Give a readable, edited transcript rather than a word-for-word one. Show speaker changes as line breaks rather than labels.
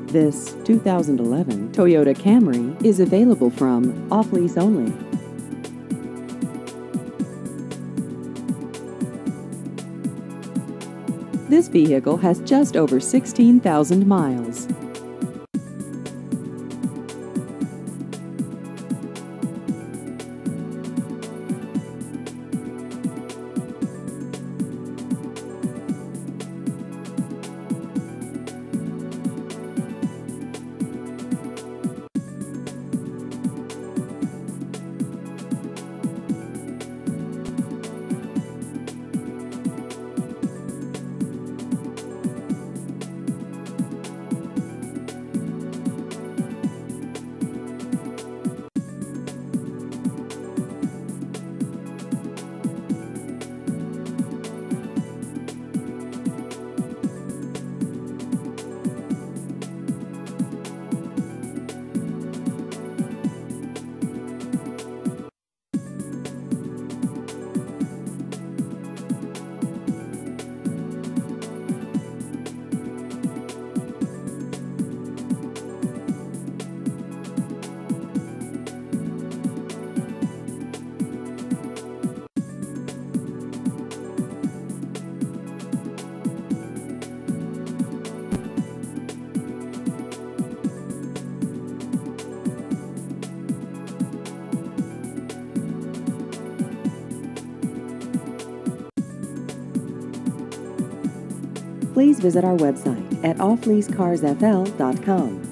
This 2011 Toyota Camry is available from off-lease only. This vehicle has just over 16,000 miles. Please visit our website at offleasecarsfl.com.